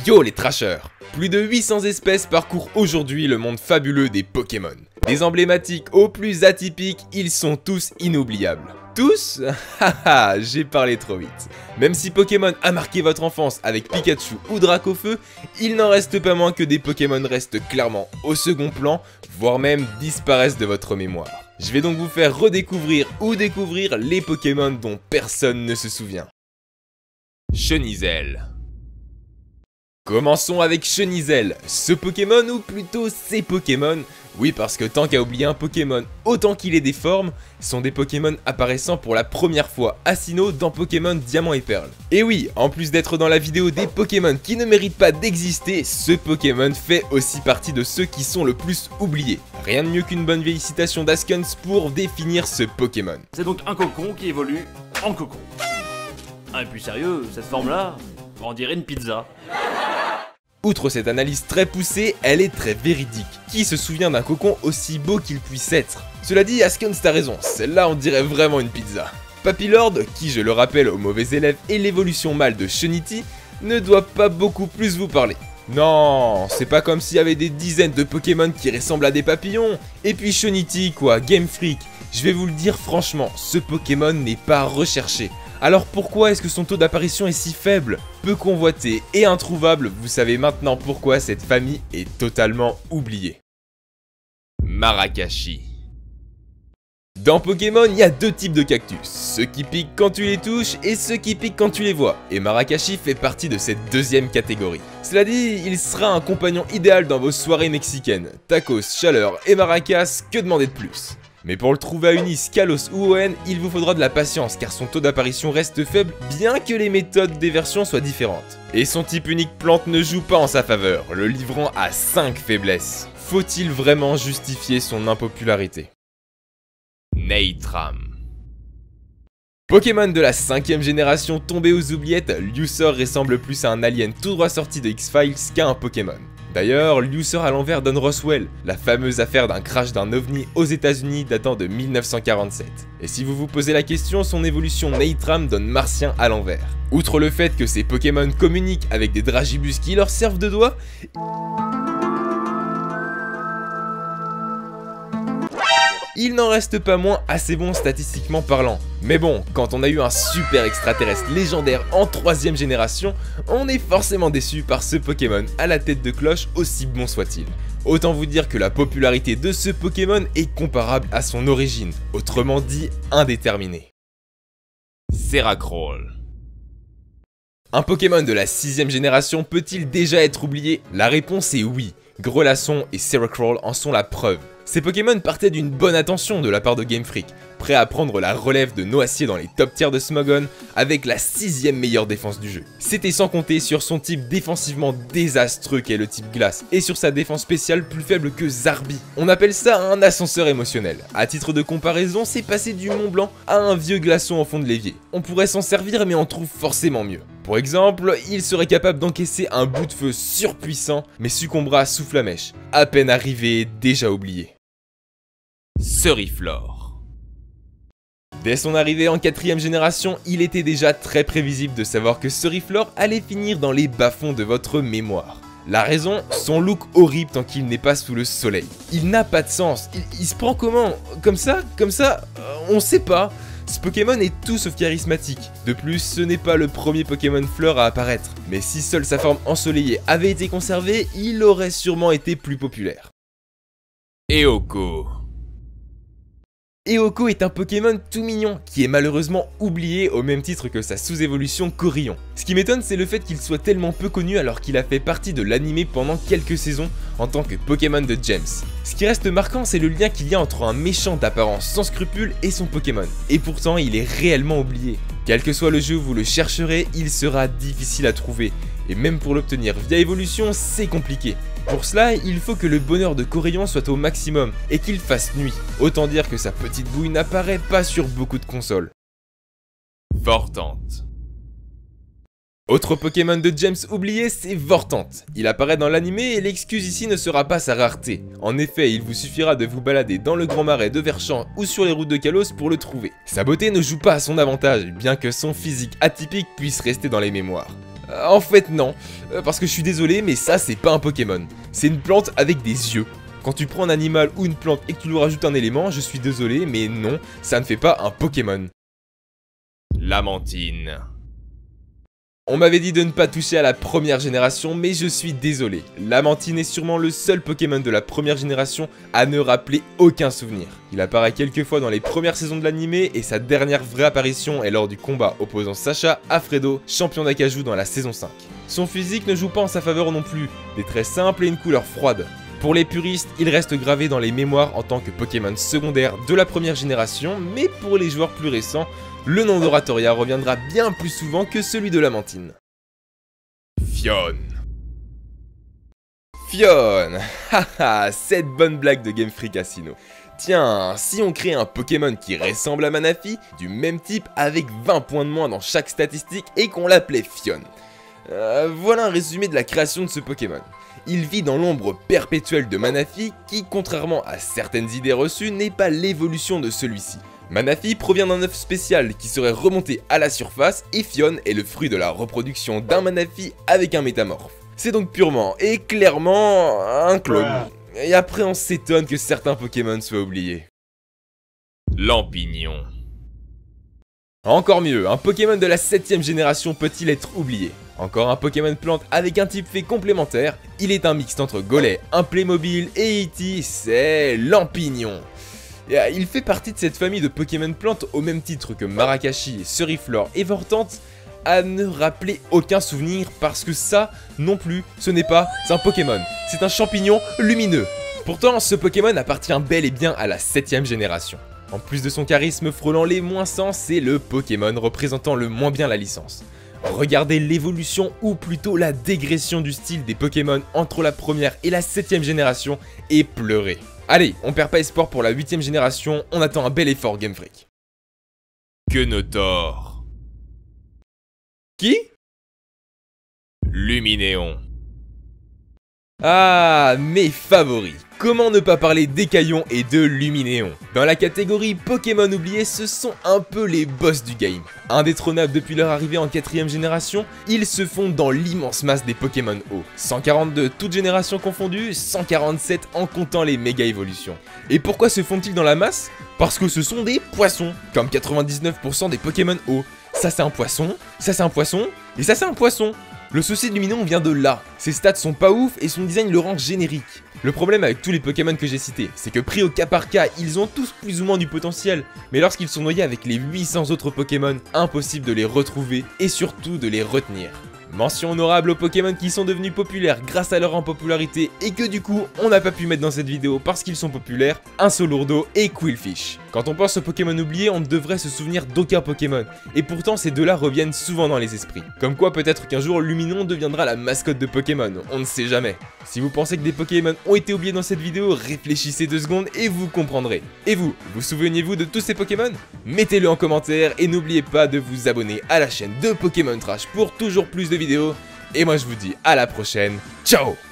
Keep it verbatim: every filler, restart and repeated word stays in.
Yo les trashers! Plus de huit cents espèces parcourent aujourd'hui le monde fabuleux des Pokémon. Des emblématiques aux plus atypiques, ils sont tous inoubliables. Tous? Haha, j'ai parlé trop vite. Même si Pokémon a marqué votre enfance avec Pikachu ou Dracofeu, il n'en reste pas moins que des Pokémon restent clairement au second plan, voire même disparaissent de votre mémoire. Je vais donc vous faire redécouvrir ou découvrir les Pokémon dont personne ne se souvient. Chenizel. Commençons avec Chenizel, ce Pokémon ou plutôt ces Pokémon. Oui, parce que tant qu'à oublier un Pokémon autant qu'il est déforme, sont des Pokémon apparaissant pour la première fois à Sinnoh dans Pokémon Diamant et Perle. Et oui, en plus d'être dans la vidéo des Pokémon qui ne méritent pas d'exister, ce Pokémon fait aussi partie de ceux qui sont le plus oubliés. Rien de mieux qu'une bonne vieille citation d'Askens pour définir ce Pokémon. C'est donc un cocon qui évolue en cocon. Ah, et puis sérieux, cette forme-là, on dirait une pizza. Outre cette analyse très poussée, elle est très véridique. Qui se souvient d'un cocon aussi beau qu'il puisse être? Cela dit, Askens t'as raison, celle-là on dirait vraiment une pizza. Papillord, qui je le rappelle au mauvais élève est l'évolution mâle de Chenity, ne doit pas beaucoup plus vous parler. Non, c'est pas comme s'il y avait des dizaines de Pokémon qui ressemblent à des papillons. Et puis Chenity quoi, Game Freak, je vais vous le dire franchement, ce Pokémon n'est pas recherché. Alors pourquoi est-ce que son taux d'apparition est si faible? Peu convoité et introuvable, vous savez maintenant pourquoi cette famille est totalement oubliée. Marakashi. Dans Pokémon, il y a deux types de cactus, ceux qui piquent quand tu les touches et ceux qui piquent quand tu les vois, et Marakashi fait partie de cette deuxième catégorie. Cela dit, il sera un compagnon idéal dans vos soirées mexicaines. Tacos, chaleur et maracas, que demander de plus? Mais pour le trouver à Unis, Kalos ou O N, il vous faudra de la patience car son taux d'apparition reste faible bien que les méthodes des versions soient différentes. Et son type unique plante ne joue pas en sa faveur, le livrant à cinq faiblesses. Faut-il vraiment justifier son impopularité? Naitram. Pokémon de la cinquième génération tombé aux oubliettes, Lucer ressemble plus à un alien tout droit sorti de X-Files qu'à un Pokémon. D'ailleurs, Lucer à l'envers donne Roswell, la fameuse affaire d'un crash d'un ovni aux États-Unis datant de mille neuf cent quarante-sept. Et si vous vous posez la question, son évolution Naitram donne Martien à l'envers. Outre le fait que ces Pokémon communiquent avec des dragibus qui leur servent de doigts, il n'en reste pas moins assez bon statistiquement parlant. Mais bon, quand on a eu un super extraterrestre légendaire en troisième génération, on est forcément déçu par ce Pokémon à la tête de cloche aussi bon soit-il. Autant vous dire que la popularité de ce Pokémon est comparable à son origine, autrement dit indéterminée. Seracroll. Un Pokémon de la sixième génération peut-il déjà être oublié? La réponse est oui. Grelasson et Seracroll en sont la preuve. Ces Pokémon partaient d'une bonne attention de la part de Game Freak, prêt à prendre la relève de Noacier dans les top tiers de Smogon avec la sixième meilleure défense du jeu. C'était sans compter sur son type défensivement désastreux qu'est le type glace, et sur sa défense spéciale plus faible que Zarbi. On appelle ça un ascenseur émotionnel. À titre de comparaison, c'est passer du Mont Blanc à un vieux glaçon en fond de l'évier. On pourrait s'en servir mais on trouve forcément mieux. Pour exemple, il serait capable d'encaisser un bout de feu surpuissant, mais succombera sous Flamèche, à peine arrivé, déjà oublié. Suriflor. Dès son arrivée en quatrième génération, il était déjà très prévisible de savoir que Suriflor allait finir dans les bas-fonds de votre mémoire. La raison, son look horrible tant qu'il n'est pas sous le soleil. Il n'a pas de sens, il, il se prend comment? Comme ça? Comme ça? euh, On sait pas. Ce Pokémon est tout sauf charismatique. De plus, ce n'est pas le premier Pokémon fleur à apparaître. Mais si seule sa forme ensoleillée avait été conservée, il aurait sûrement été plus populaire. Eoko. Eoko est un Pokémon tout mignon, qui est malheureusement oublié au même titre que sa sous-évolution Corillon. Ce qui m'étonne, c'est le fait qu'il soit tellement peu connu alors qu'il a fait partie de l'anime pendant quelques saisons en tant que Pokémon de James. Ce qui reste marquant, c'est le lien qu'il y a entre un méchant d'apparence sans scrupules et son Pokémon. Et pourtant, il est réellement oublié. Quel que soit le jeu où vous le chercherez, il sera difficile à trouver. Et même pour l'obtenir via évolution, c'est compliqué. Pour cela, il faut que le bonheur de Corillon soit au maximum et qu'il fasse nuit. Autant dire que sa petite bouille n'apparaît pas sur beaucoup de consoles. Vortante. Autre Pokémon de James oublié, c'est Vortante. Il apparaît dans l'anime et l'excuse ici ne sera pas sa rareté. En effet, il vous suffira de vous balader dans le Grand Marais de Verchamp ou sur les routes de Kalos pour le trouver. Sa beauté ne joue pas à son avantage, bien que son physique atypique puisse rester dans les mémoires. Euh, en fait non, euh, parce que je suis désolé mais ça c'est pas un Pokémon. C'est une plante avec des yeux. Quand tu prends un animal ou une plante et que tu lui rajoutes un élément, je suis désolé mais non, ça ne fait pas un Pokémon. Lamantine. On m'avait dit de ne pas toucher à la première génération, mais je suis désolé. Lamantine est sûrement le seul Pokémon de la première génération à ne rappeler aucun souvenir. Il apparaît quelques fois dans les premières saisons de l'animé et sa dernière vraie apparition est lors du combat opposant Sacha à Fredo, champion d'Akaju dans la saison cinq. Son physique ne joue pas en sa faveur non plus, des traits simples et une couleur froide. Pour les puristes, il reste gravé dans les mémoires en tant que Pokémon secondaire de la première génération, mais pour les joueurs plus récents, le nom d'Oratoria reviendra bien plus souvent que celui de Lamantine. Phione. Phione. Haha, cette bonne blague de Game Freak Asino. Tiens, si on crée un Pokémon qui ressemble à Manaphy, du même type avec vingt points de moins dans chaque statistique et qu'on l'appelait Phione. Euh, voilà un résumé de la création de ce Pokémon. Il vit dans l'ombre perpétuelle de Manaphy qui, contrairement à certaines idées reçues, n'est pas l'évolution de celui-ci. Manaphy provient d'un œuf spécial qui serait remonté à la surface et Phione est le fruit de la reproduction d'un Manaphy avec un métamorphe. C'est donc purement et clairement un clone. Et après on s'étonne que certains Pokémon soient oubliés. Lampignon. Encore mieux, un Pokémon de la septième génération peut-il être oublié? Encore un Pokémon plante avec un type fée complémentaire, il est un mixte entre Golett, un Playmobil et E T, c'est Lampignon. Il fait partie de cette famille de Pokémon plantes au même titre que Marakashi, Suriflor et Vortante, à ne rappeler aucun souvenir parce que ça, non plus, ce n'est pas un Pokémon, c'est un champignon lumineux. Pourtant, ce Pokémon appartient bel et bien à la septième génération. En plus de son charisme frôlant les moins cent, c'est le Pokémon représentant le moins bien la licence. Regardez l'évolution ou plutôt la dégression du style des Pokémon entre la première et la septième génération et pleurez. Allez, on perd pas espoir pour la huitième génération, on attend un bel effort Game Freak. Quenotor. Qui? Luminéon. Ah, mes favoris. Comment ne pas parler d'Écaillon et de Luminéon? Dans la catégorie Pokémon oubliés, ce sont un peu les boss du game. Indétrônables depuis leur arrivée en quatrième génération, ils se fondent dans l'immense masse des Pokémon O. cent quarante-deux toutes générations confondues, cent quarante-sept en comptant les méga évolutions. Et pourquoi se font-ils dans la masse? Parce que ce sont des poissons, comme quatre-vingt-dix-neuf pour cent des Pokémon O. Ça c'est un poisson, ça c'est un poisson, et ça c'est un poisson. Le souci de Luminéon vient de là. Ses stats sont pas ouf et son design le rend générique. Le problème avec tous les Pokémon que j'ai cités, c'est que pris au cas par cas, ils ont tous plus ou moins du potentiel, mais lorsqu'ils sont noyés avec les huit cents autres Pokémon, impossible de les retrouver et surtout de les retenir. Mention honorable aux Pokémon qui sont devenus populaires grâce à leur impopularité et que du coup on n'a pas pu mettre dans cette vidéo parce qu'ils sont populaires, un Solourdo et Quillfish. Quand on pense aux Pokémon oubliés, on ne devrait se souvenir d'aucun Pokémon, et pourtant ces deux-là reviennent souvent dans les esprits. Comme quoi peut-être qu'un jour Luminéon deviendra la mascotte de Pokémon, on ne sait jamais. Si vous pensez que des Pokémon ont été oubliés dans cette vidéo, réfléchissez deux secondes et vous comprendrez. Et vous, vous souvenez-vous de tous ces Pokémon? Mettez-le en commentaire et n'oubliez pas de vous abonner à la chaîne de Pokémon Trash pour toujours plus de vidéos. Et moi je vous dis à la prochaine, ciao!